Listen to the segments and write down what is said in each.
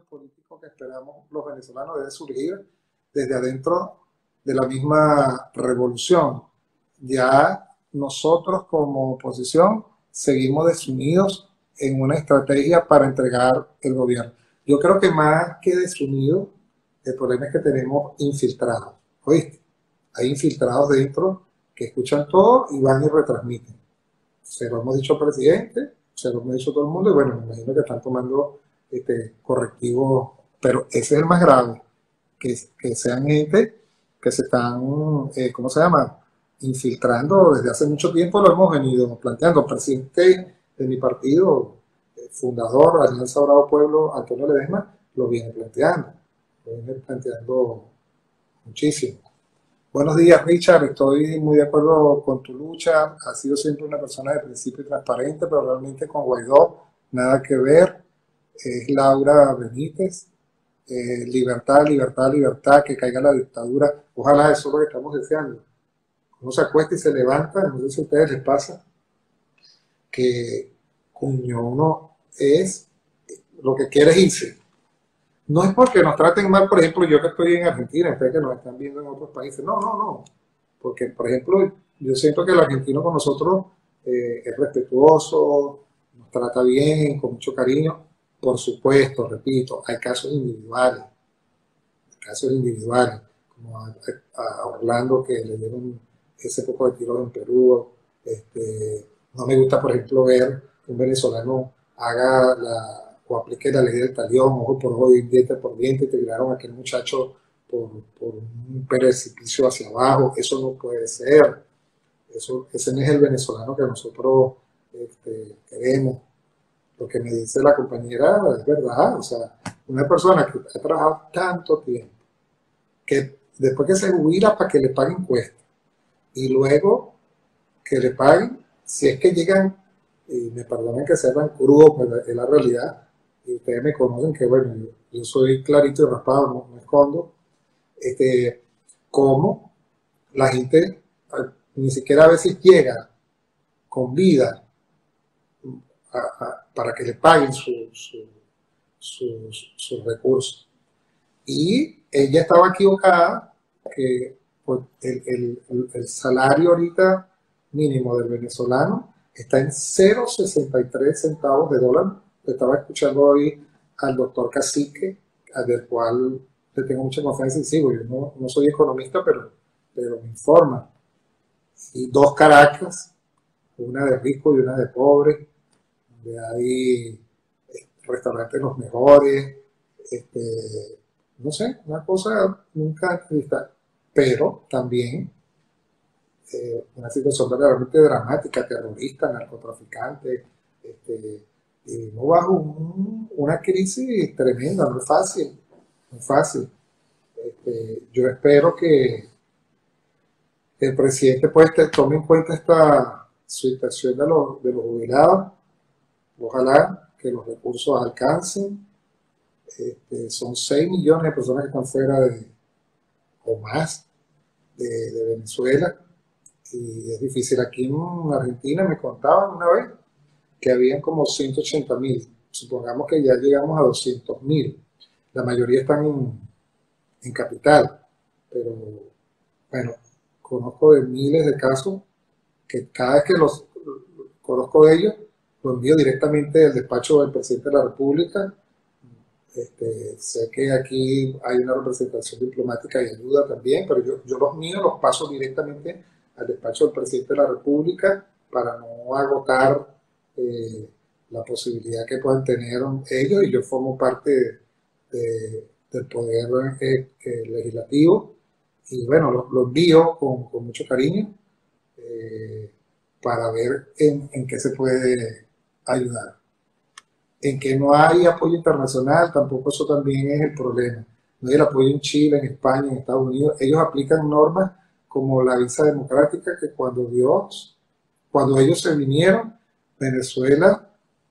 político que esperamos los venezolanos debe surgir desde adentro de la misma revolución. Ya nosotros como oposición seguimos desunidos en una estrategia para entregar el gobierno. Yo creo que más que desunidos, el problema es que tenemos infiltrados, ¿oíste? Hay infiltrados dentro que escuchan todo y van y retransmiten. Se lo hemos dicho al presidente, se lo hemos dicho a todo el mundo y bueno, me imagino que están tomando correctivos, pero ese es el más grave, que sean gente que se están, ¿cómo se llama? Infiltrando desde hace mucho tiempo, lo hemos venido planteando. El presidente de mi partido, fundador, Alianza Bravo Pueblo, Antonio Ledesma, lo viene planteando muchísimo. Buenos días, Richard. Estoy muy de acuerdo con tu lucha. Has sido siempre una persona de principio y transparente, pero realmente con Guaidó nada que ver. Es Laura Benítez. Libertad, libertad, libertad, que caiga la dictadura. Ojalá eso es lo que estamos deseando. Uno se acuesta y se levanta, no sé si a ustedes les pasa, que coño, uno es lo que quiere es irse. No es porque nos traten mal, por ejemplo, yo que estoy en Argentina, ustedes que nos están viendo en otros países. No, no, no. Porque, por ejemplo, yo siento que el argentino con nosotros es respetuoso, nos trata bien, con mucho cariño. Por supuesto, repito, hay casos individuales, como a Orlando que le dieron ese poco de tiros en Perú. No me gusta, por ejemplo, ver que un venezolano o aplique la ley del talión, ojo por ojo, diente por diente, te tiraron a aquel muchacho por un precipicio hacia abajo. Eso no puede ser. Ese no es el venezolano que nosotros queremos. Lo que me dice la compañera es verdad. O sea, una persona que ha trabajado tanto tiempo, que después que se jubila para que le paguen cuesta, y luego que le paguen, si es que llegan, y me perdonen que sea tan crudo, pero es la realidad, y ustedes me conocen que bueno, yo soy clarito y raspado, no escondo, cómo la gente ni siquiera a veces llega con vida para que le paguen sus recursos. Y ella estaba equivocada, que pues, el salario ahorita mínimo del venezolano está en 0,63 centavos de dólar. Estaba escuchando hoy al doctor Cacique, del cual le tengo mucha confianza y sigo. Yo no soy economista, pero me informa. Y 2 Caracas, una de rico y una de pobre, donde hay restaurantes los mejores, no sé, una cosa nunca vista, pero también una situación verdaderamente dramática, terrorista, narcotraficante, y no bajo una crisis tremenda, no es fácil, no es fácil. Yo espero que el presidente pues tome en cuenta esta situación de los jubilados. Ojalá que los recursos alcancen. Son 6 millones de personas que están fuera o más de Venezuela y es difícil. Aquí en Argentina me contaban una vez que habían como 180.000. Supongamos que ya llegamos a 200.000. La mayoría están en capital, pero bueno, conozco de miles de casos que cada vez que los conozco de ellos, lo envío directamente del despacho del presidente de la República. Sé que aquí hay una representación diplomática y ayuda también, pero yo los míos los paso directamente al despacho del presidente de la República para no agotar la posibilidad que puedan tener ellos, y yo formo parte del poder legislativo y bueno, lo envío con mucho cariño para ver en qué se puede ayudar. En que no hay apoyo internacional, tampoco eso también es el problema. No hay el apoyo en Chile, en España, en Estados Unidos. Ellos aplican normas como la visa democrática, que cuando ellos se vinieron, Venezuela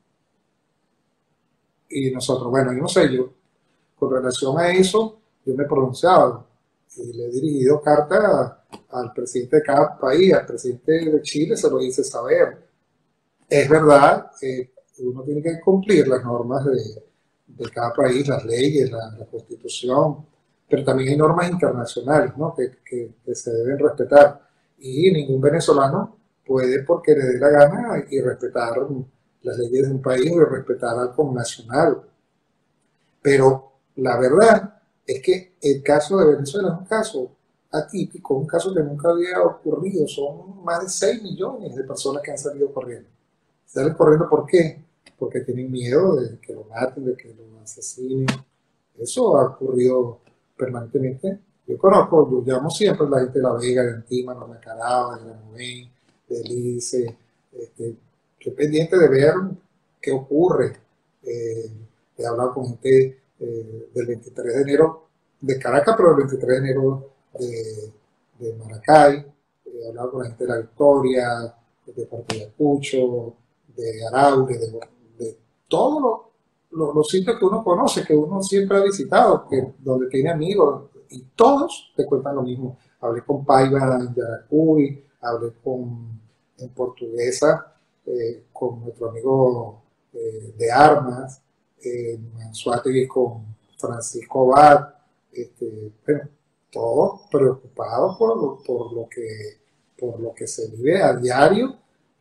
y nosotros, bueno, yo no sé, yo con relación a eso, yo me he pronunciado y le he dirigido carta al presidente de cada país, al presidente de Chile se lo hice saber. Es verdad, uno tiene que cumplir las normas de cada país, las leyes, la constitución, pero también hay normas internacionales, ¿no? Que se deben respetar. Y ningún venezolano puede, porque le dé la gana, y respetar las leyes de un país y respetar al connacional. Pero la verdad es que el caso de Venezuela es un caso atípico, un caso que nunca había ocurrido. Son más de 6 millones de personas que han salido corriendo. ¿Salen corriendo por qué? Porque tienen miedo de que lo maten, de que lo asesinen. Eso ha ocurrido permanentemente. Yo conozco, yo llamo siempre a la gente de La Vega, de Antímano, de Macarao, de Granuvén, de Lice. Estoy pendiente de ver qué ocurre. Eh, He hablado con gente del 23 de enero de Caracas, pero el 23 de enero de Maracay. He hablado con la gente de La Victoria, de Puerto Ayacucho, de Araure, de todos los sitios que uno conoce, que uno siempre ha visitado, donde tiene amigos, y todos te cuentan lo mismo. Hablé con Paiva en Yaracuy, hablé en Portuguesa con nuestro amigo de Armas, Anzuategui con Francisco Abad, bueno, todos preocupados por lo que se vive a diario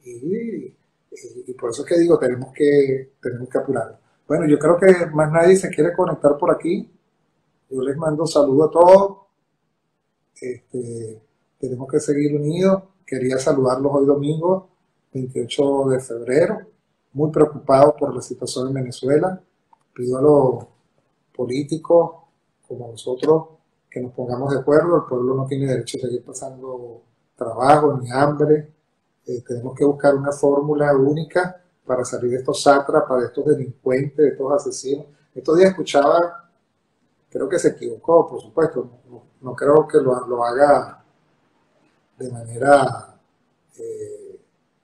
y por eso es que digo, tenemos que apurar. Bueno, yo creo que más nadie se quiere conectar por aquí. Yo les mando saludos a todos. Este, Tenemos que seguir unidos. Quería saludarlos hoy domingo, 28 de febrero, muy preocupado por la situación en Venezuela. Pido a los políticos como nosotros que nos pongamos de acuerdo. El pueblo no tiene derecho a seguir pasando trabajo ni hambre. Tenemos que buscar una fórmula única para salir de estos sátrapas, de estos delincuentes, de estos asesinos. Estos días escuchaba, creo que se equivocó, por supuesto, no creo que lo haga de manera eh,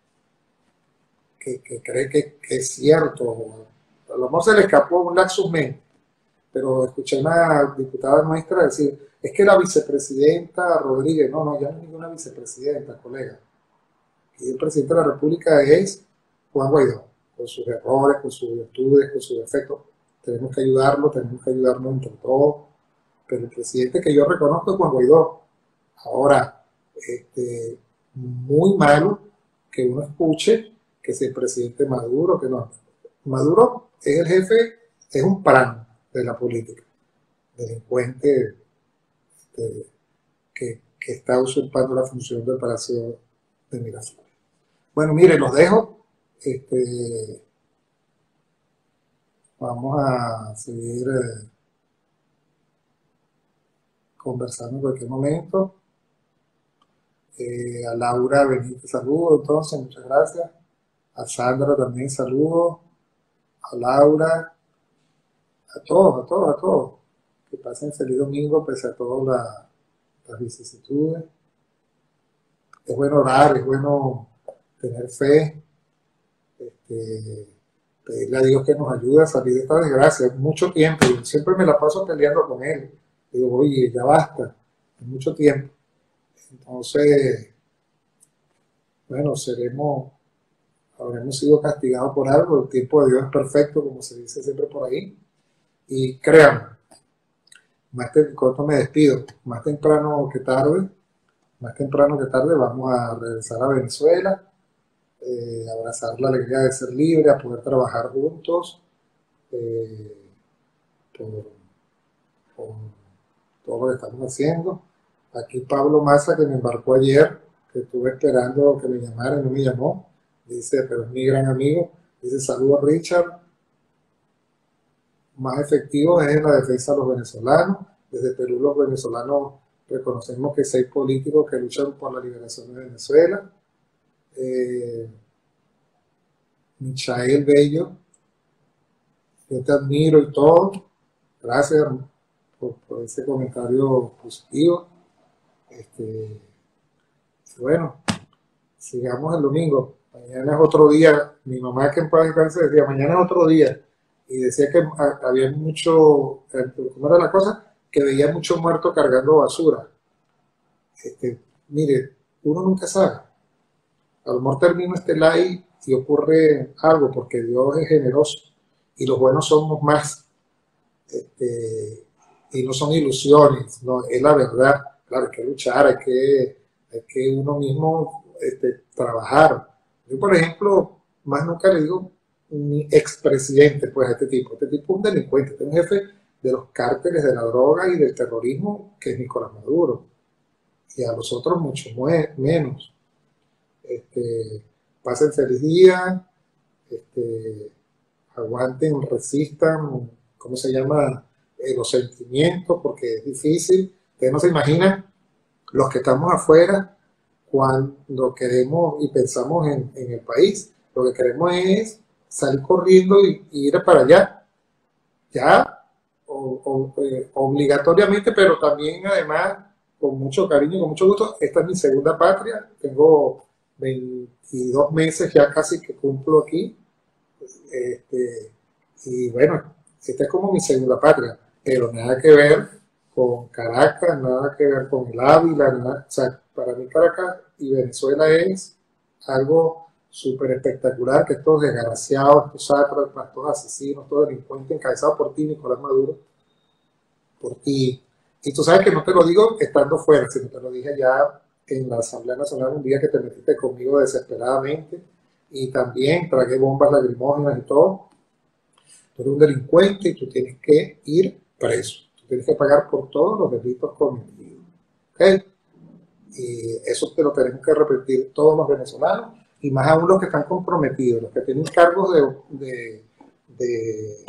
que cree que es cierto. A lo mejor se le escapó un lapsus mentis, pero escuché a una diputada nuestra decir, es que la vicepresidenta Rodríguez, no, ya no es ninguna vicepresidenta, colega. Y el presidente de la República es Juan Guaidó, con sus errores, con sus virtudes, con sus defectos. Tenemos que ayudarlo, tenemos que ayudarnos entre todos, pero el presidente que yo reconozco es Juan Guaidó. Ahora, muy malo que uno escuche que es el presidente Maduro, que no. Maduro es el jefe, es un plan de la política, delincuente que está usurpando la función del Palacio de Miraflores. Bueno, mire, los dejo. Vamos a seguir conversando en cualquier momento. A Laura Benítez, saludo, entonces, muchas gracias. A Sandra también, saludo. A Laura, a todos, a todos, a todos. Que pasen feliz domingo pese a todas las vicisitudes. Es bueno orar, es bueno tener fe, pedirle a Dios que nos ayude a salir de esta desgracia. Mucho tiempo, yo siempre me la paso peleando con Él. Digo, oye, ya basta, es mucho tiempo. Entonces, bueno, habremos sido castigados por algo. El tiempo de Dios es perfecto, como se dice siempre por ahí. Y créanme, corto me despido, más temprano que tarde vamos a regresar a Venezuela, abrazar la alegría de ser libre, a poder trabajar juntos eh, por, por todo lo que estamos haciendo. Aquí Pablo Massa, que me embarcó ayer, que estuve esperando que me llamara y no me llamó, dice, pero es mi gran amigo, dice, saludos Richard, más efectivos es en la defensa de los venezolanos. Desde Perú los venezolanos reconocemos que 6 políticos que luchan por la liberación de Venezuela. Michael Bello, yo te admiro y todo. Gracias por ese comentario positivo. Bueno, sigamos el domingo. Mañana es otro día. Mi mamá, que en paz descanse, decía, mañana es otro día. Y decía que había mucho, ¿cómo era la cosa? Que veía mucho muerto cargando basura. Mire, uno nunca sabe. A lo mejor termino este live y ocurre algo, porque Dios es generoso y los buenos somos más. y no son ilusiones, no, es la verdad. Claro, hay que luchar, hay que uno mismo trabajar. Yo, por ejemplo, más nunca le digo mi expresidente, pues, a este tipo. Este tipo es un delincuente, este es un jefe de los cárteles de la droga y del terrorismo, que es Nicolás Maduro. Y a los otros mucho menos. Pasen feliz día, aguanten, resistan, ¿cómo se llama? Los sentimientos, porque es difícil. Ustedes no se imaginan los que estamos afuera cuando queremos y pensamos en el país. Lo que queremos es salir corriendo y ir para allá, ya, obligatoriamente, pero también además con mucho cariño, con mucho gusto. Esta es mi segunda patria, tengo 22 meses ya casi que cumplo aquí, y bueno, esta es como mi segunda patria, pero nada que ver con Caracas, nada que ver con el Ávila, nada, o sea, para mí Caracas y Venezuela es algo súper espectacular, que estos desgraciados, estos sátrapas, estos asesinos, estos delincuentes encabezados por ti, Nicolás Maduro, por ti. Y tú sabes que no te lo digo estando fuera, sino te lo dije ya en la Asamblea Nacional un día que te metiste conmigo desesperadamente y también tragué bombas lacrimógenas y todo. Tú eres un delincuente y tú tienes que ir preso. Tú tienes que pagar por todos los delitos cometidos. ¿Okay? Y eso te lo tenemos que repetir todos los venezolanos y más aún los que están comprometidos, los que tienen cargos de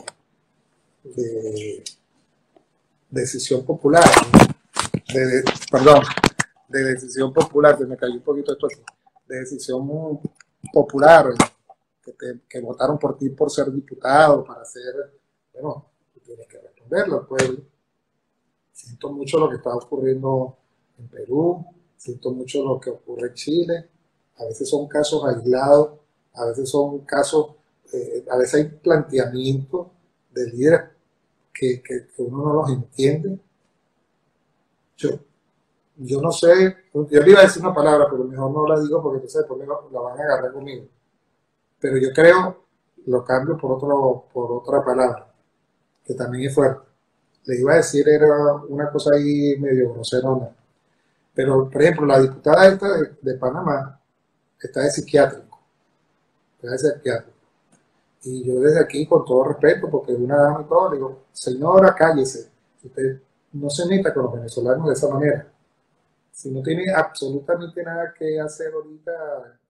decisión popular, perdón, de decisión popular, se me cayó un poquito esto aquí, de decisión popular, que votaron por ti por ser diputado, para ser, bueno, tú tienes que responderlo al pueblo. Siento mucho lo que está ocurriendo en Perú, siento mucho lo que ocurre en Chile, a veces son casos aislados, a veces son casos, a veces hay planteamientos de líderes que uno no los entiende. Yo, yo no sé, yo le iba a decir una palabra, pero mejor no la digo porque entonces después la van a agarrar conmigo. Pero yo creo, lo cambio por otra palabra, que también es fuerte. Le iba a decir, era una cosa ahí medio groserona. Pero, por ejemplo, la diputada esta de Panamá está de psiquiátrico. Está de psiquiátrico. Y yo desde aquí, con todo respeto, porque es una dama y todo, le digo, señora, cállese. Usted no se meta con los venezolanos de esa manera. Si no tiene absolutamente nada que hacer ahorita,